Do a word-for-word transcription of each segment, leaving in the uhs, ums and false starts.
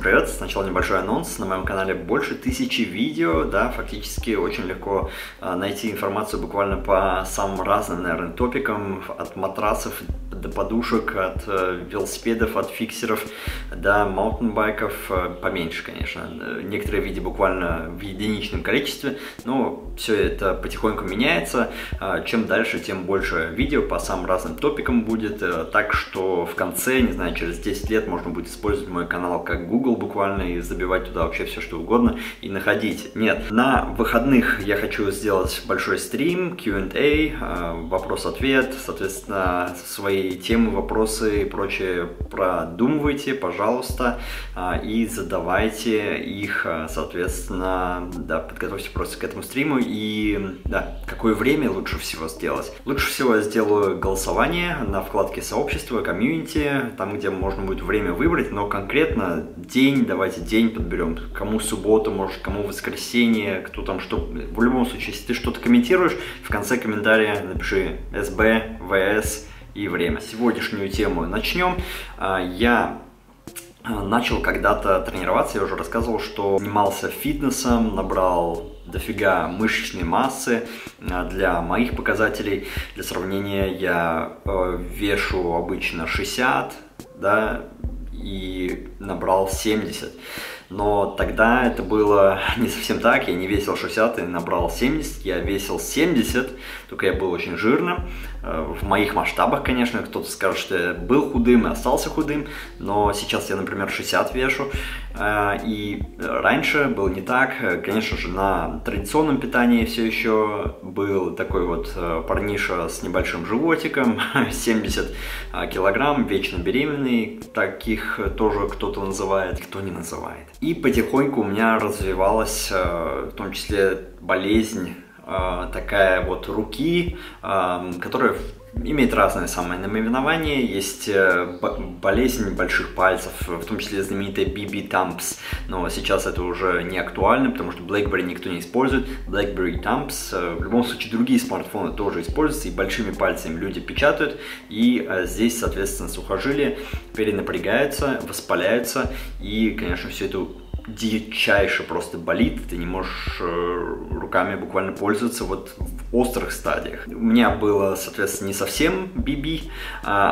привет! Сначала небольшой анонс. На моем канале больше тысячи видео, да, фактически очень легко а, найти информацию буквально по самым разным, наверное, топикам, от матрасов до подушек, от э, велосипедов, от фиксеров до маунтенбайков, э, поменьше, конечно. Некоторые видео буквально в единичном количестве, но все это потихоньку меняется. Э, чем дальше, тем больше видео по самым разным топикам будет, э, так что в конце, не знаю, через десять лет можно будет использовать мой канал как Google буквально и забивать туда вообще все, что угодно и находить. Нет, на выходных я хочу сделать большой стрим, кью энд эй, э, вопрос-ответ, соответственно, свои темы, вопросы и прочее продумывайте, пожалуйста, и задавайте их, соответственно, да, подготовьте просто к этому стриму. И да, какое время лучше всего сделать? Лучше всего я сделаю голосование на вкладке сообщества, комьюнити, там, где можно будет время выбрать, но конкретно день, давайте день подберем, кому суббота, может, кому воскресенье, кто там что. В любом случае, если ты что-то комментируешь, в конце комментария напиши эс бэ, вэ эс и время. Сегодняшнюю тему начнем. Я начал когда-то тренироваться, я уже рассказывал, что занимался фитнесом, набрал дофига мышечной массы для моих показателей. Для сравнения, я вешу обычно шестьдесят, да, и набрал семьдесят. Но тогда это было не совсем так, я не весил шестьдесят и набрал семьдесят, я весил семьдесят, только я был очень жирным. В моих масштабах, конечно, кто-то скажет, что я был худым и остался худым, но сейчас я, например, шестьдесят вешу, и раньше было не так. Конечно же, на традиционном питании все еще был такой вот парниша с небольшим животиком, семьдесят килограмм, вечно беременный, таких тоже кто-то называет, кто не называет. И потихоньку у меня развивалась, в том числе, болезнь такая вот руки, которая имеет разное самое наименование. Есть болезнь больших пальцев, в том числе знаменитая би би Thumps, но сейчас это уже не актуально, потому что BlackBerry никто не использует. BlackBerry Thumps, в любом случае другие смартфоны тоже используются, и большими пальцами люди печатают, и здесь, соответственно, сухожилия перенапрягаются, воспаляются, и, конечно, все это дичайше просто болит, ты не можешь руками буквально пользоваться вот в острых стадиях. У меня было, соответственно, не совсем би би, а,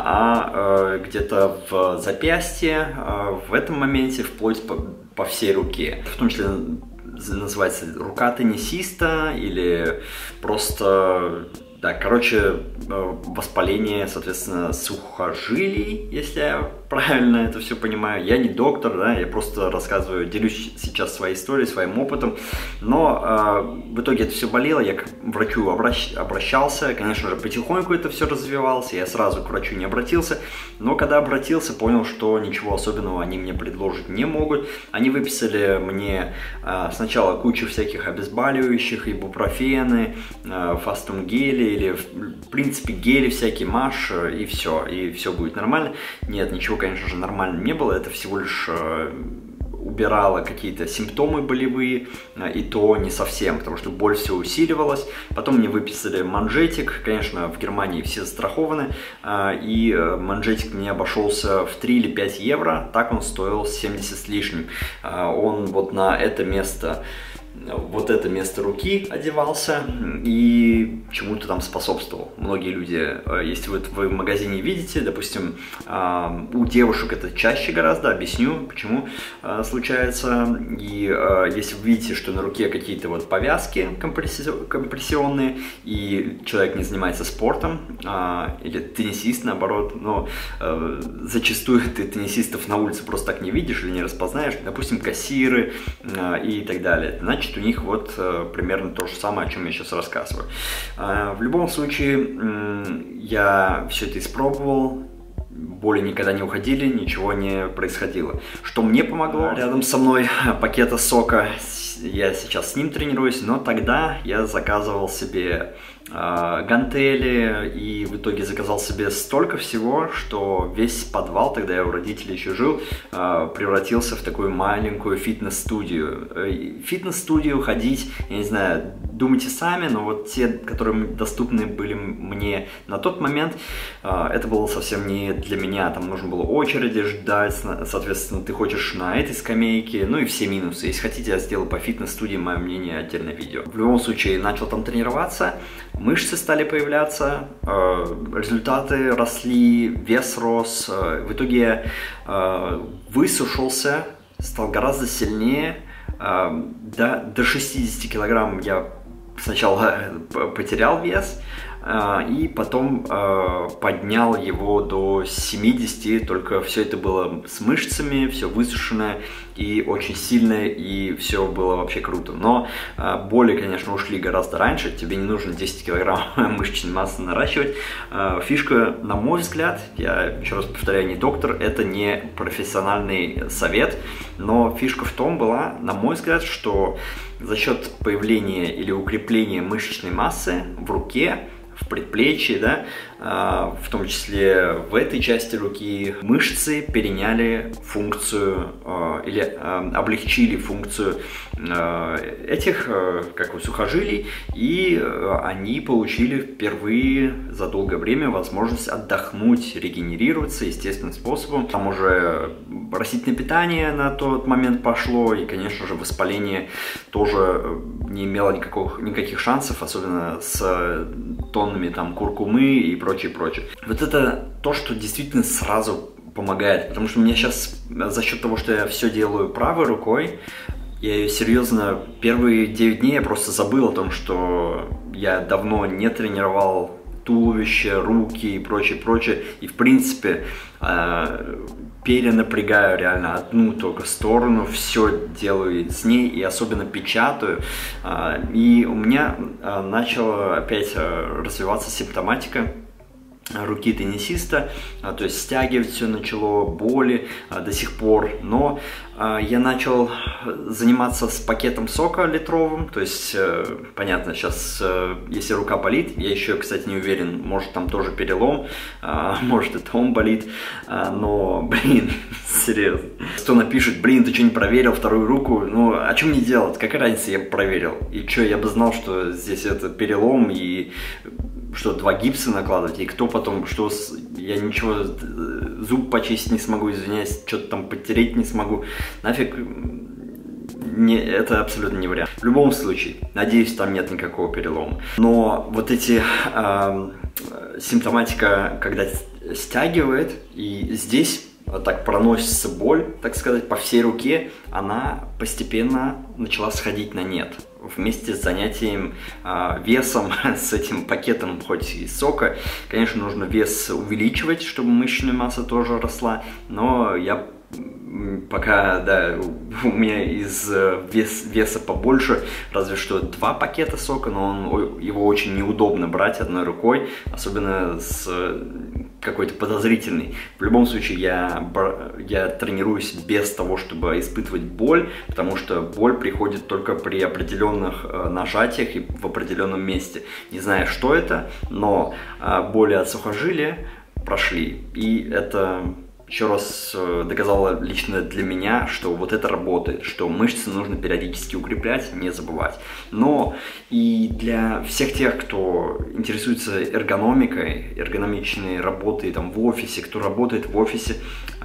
а где-то в запястье, в этом моменте, вплоть по, по всей руке. В том числе называется рука теннисиста или просто... Да, короче, воспаление, соответственно, сухожилий, если я правильно это все понимаю. Я не доктор, да, я просто рассказываю, делюсь сейчас своей историей, своим опытом. Но э, в итоге это все болело, я к врачу обращ, обращался, конечно же, потихоньку это все развивалось, я сразу к врачу не обратился. Но когда обратился, понял, что ничего особенного они мне предложить не могут. Они выписали мне э, сначала кучу всяких обезболивающих, ибупрофены, э, фастум гели, или в принципе гели всякие, маш, и все, и все будет нормально. Нет, ничего, конечно же, нормально не было, это всего лишь э, убирало какие-то симптомы болевые, э, и то не совсем, потому что боль все усиливалась. Потом мне выписали манжетик, конечно, в Германии все застрахованы, э, и э, манжетик мне обошелся в три или пять евро, так он стоил семьдесят с лишним. Э, он вот на это место... вот это место руки одевался и чему-то там способствовал. Многие люди, если вы, вы в магазине видите, допустим, у девушек это чаще гораздо, объясню, почему случается. И если вы видите, что на руке какие-то вот повязки компрессионные, и человек не занимается спортом, или теннисист, наоборот, но зачастую ты теннисистов на улице просто так не видишь или не распознаешь, допустим, кассиры и так далее, значит, у них вот э, примерно то же самое, о чем я сейчас рассказываю. Э, в любом случае, э, я все это испробовал, боли никогда не уходили, ничего не происходило. Что мне помогло? Рядом со мной пакета сока, я сейчас с ним тренируюсь, но тогда я заказывал себе э, гантели и в итоге заказал себе столько всего, что весь подвал, тогда я у родителей еще жил, э, превратился в такую маленькую фитнес-студию. Фитнес-студию ходить, я не знаю, думайте сами, но вот те, которые доступны были мне на тот момент, это было совсем не для меня. Там нужно было очереди ждать, соответственно, ты хочешь на этой скамейке, ну и все минусы. Если хотите, я сделаю по фитнес-студии, мое мнение, отдельное видео. В любом случае, начал там тренироваться, мышцы стали появляться, результаты росли, вес рос. В итоге высушился, стал гораздо сильнее. До, до шестидесяти килограмм я сначала потерял вес, и потом поднял его до семидесяти, только все это было с мышцами, все высушенное и очень сильное, и все было вообще круто. Но боли, конечно, ушли гораздо раньше, тебе не нужно десять килограмм мышечной массы наращивать. Фишка, на мой взгляд, я еще раз повторяю, не доктор, это не профессиональный совет, но фишка в том была, на мой взгляд, что за счет появления или укрепления мышечной массы в руке, в предплечье, да, в том числе в этой части руки, мышцы переняли функцию или облегчили функцию этих, как бы, сухожилий, и они получили впервые за долгое время возможность отдохнуть, регенерироваться естественным способом. Там уже растительное питание на тот момент пошло, и, конечно же, воспаление тоже не имело никаких, никаких шансов, особенно с тоннами там куркумы и прочее, прочее. Вот это то, что действительно сразу помогает, потому что у меня сейчас за счет того, что я все делаю правой рукой, я ее серьезно, первые девять дней я просто забыл о том, что я давно не тренировал туловище, руки и прочее, прочее, и в принципе перенапрягаю реально одну только сторону, все делаю с ней и особенно печатаю. И у меня начала опять развиваться симптоматика руки теннисиста, то есть стягивать все начало, боли до сих пор, но я начал заниматься с пакетом сока литровым, то есть, понятно, сейчас, если рука болит, я еще, кстати, не уверен, может там тоже перелом, может это он болит, но, блин, серьезно. Кто напишет, блин, ты что, не проверил вторую руку, ну, а что мне делать, какая разница, я бы проверил, и что, я бы знал, что здесь это перелом, и что, два гипса накладывать, и кто потом, что, я ничего, зуб почистить не смогу, извиняюсь, что-то там потереть не смогу, нафиг, не, это абсолютно не вариант. В любом случае, надеюсь, там нет никакого перелома. Но вот эти э, симптоматика, когда стягивает, и здесь так проносится боль, так сказать, по всей руке, она постепенно начала сходить на нет. Вместе с занятием э, весом, с этим пакетом хоть и сока, конечно, нужно вес увеличивать, чтобы мышечная масса тоже росла, но я пока, да, у меня из вес, веса побольше, разве что два пакета сока, но он, его очень неудобно брать одной рукой, особенно с какой-то подозрительный. В любом случае, я, я тренируюсь без того, чтобы испытывать боль, потому что боль приходит только при определенных нажатиях и в определенном месте. Не знаю, что это, но боли от сухожилия прошли, и это еще раз доказало лично для меня, что вот это работает, что мышцы нужно периодически укреплять, не забывать. Но и для всех тех, кто интересуется эргономикой, эргономичной работой там в офисе, кто работает в офисе,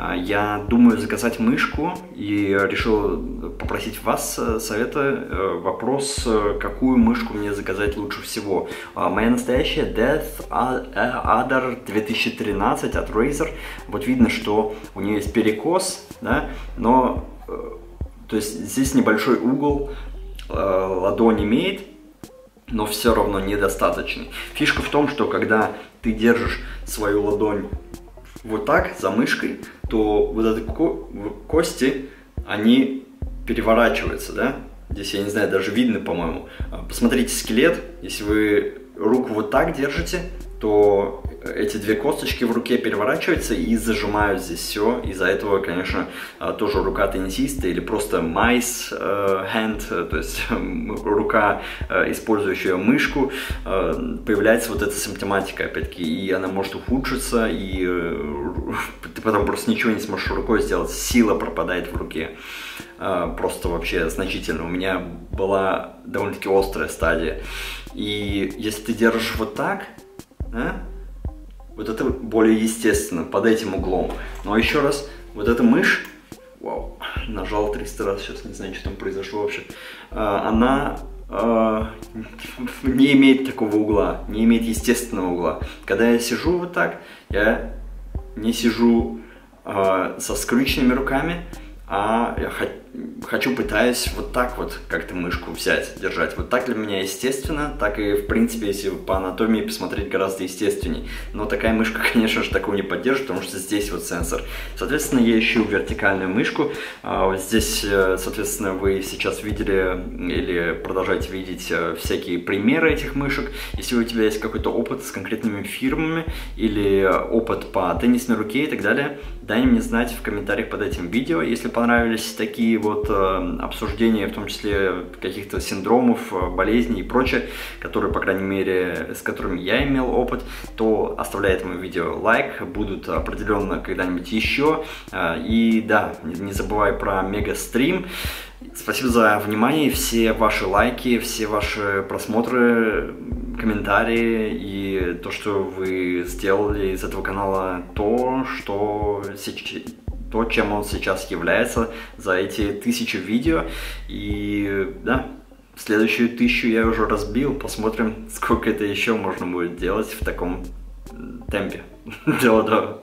я думаю заказать мышку и решил попросить вас совета. Вопрос, какую мышку мне заказать лучше всего. Моя настоящая Death Adder две тысячи тринадцать от Razer. Вот видно, что у нее есть перекос, да, но то есть здесь небольшой угол э, ладонь имеет, но все равно недостаточный. Фишка в том, что когда ты держишь свою ладонь вот так за мышкой, то вот эти ко кости, они переворачиваются, да. Здесь, я не знаю, даже видно, по-моему. Посмотрите скелет, если вы руку вот так держите, то эти две косточки в руке переворачиваются и зажимают здесь все. Из-за этого, конечно, тоже рука теннисиста или просто mice hand, то есть рука, использующая мышку, появляется вот эта симптоматика, опять-таки, и она может ухудшиться, и ты потом просто ничего не сможешь рукой сделать, сила пропадает в руке. э, просто вообще значительно. У меня была довольно-таки острая стадия. И если ты держишь вот так, да, вот это более естественно, под этим углом. Но еще раз, вот эта мышь, вау, нажал триста раз, сейчас не знаю, что там произошло вообще, э, она э, не имеет такого угла, не имеет естественного угла. Когда я сижу вот так, я не сижу э, со скрюченными руками, а я хочу, пытаюсь вот так вот как-то мышку взять, держать. Вот так для меня естественно, так и в принципе, если по анатомии посмотреть, гораздо естественней. Но такая мышка, конечно же, такого не поддержит, потому что здесь вот сенсор. Соответственно, я ищу вертикальную мышку. Вот здесь, соответственно, вы сейчас видели или продолжаете видеть всякие примеры этих мышек. Если у тебя есть какой-то опыт с конкретными фирмами или опыт по теннисной руке и так далее, дай мне знать в комментариях под этим видео, если понравились такие вот э, обсуждения, в том числе каких-то синдромов, болезней и прочее, которые, по крайней мере, с которыми я имел опыт, то оставляй этому видео лайк, будут определенно когда-нибудь еще. Э, и да, не забывай про мегастрим. Спасибо за внимание, все ваши лайки, все ваши просмотры, комментарии и то, что вы сделали из этого канала то, что сейчас, то, чем он сейчас является за эти тысячи видео. И да, следующую тысячу я уже разбил, посмотрим, сколько это еще можно будет делать в таком темпе. Дело, да.